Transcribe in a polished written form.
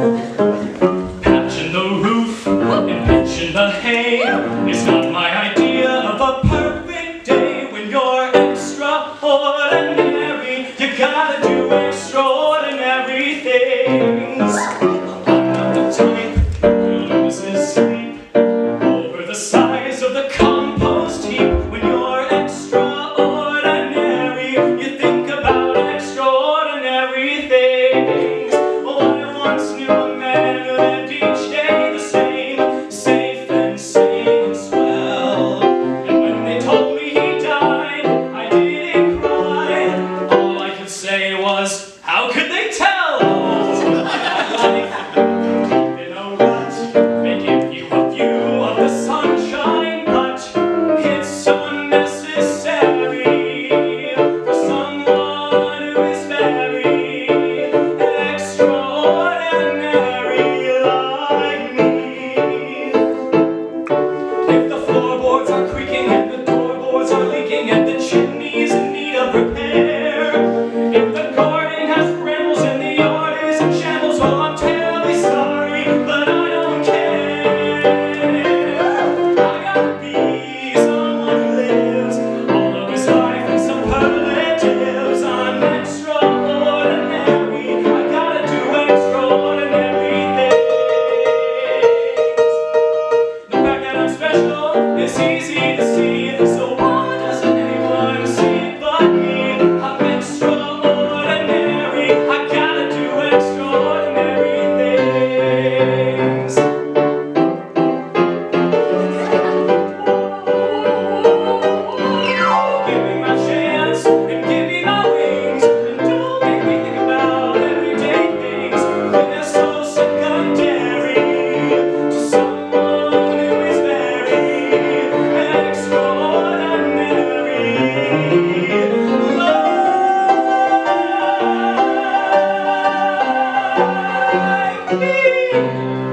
Patching the roof and pitching the hay is not my idea of a perfect day. When you're extraordinary, you gotta do extraordinary things. I'm not the type who loses sleep over the size of the compost heap. When you're extraordinary, you think about extraordinary things. Oh, I once knew a man who lived each day the same, safe and sane and swell. And when they told me he died, I didn't cry. All I could say was, how could they tell? In a rut, they give you a view of the sunshine, but it's unnecessary for someone who is very extraordinary like me. If the floorboards are creaking and the doorboards are leaking and the chimney's in need of repair, if the garden has brambles and the yard is in shambles, well, I'm terribly sorry, but I don't care. I gotta be someone who lives all of his life in superlatives. I'm extraordinary. I gotta do extraordinary things. The fact that I'm special is easy to see, so why doesn't anyone see it but me? I'm extraordinary. I gotta do extraordinary things. Give me my chance and give me my wings, and don't make me think about everyday things when they're so secondary to someone who is very extraordinary like me.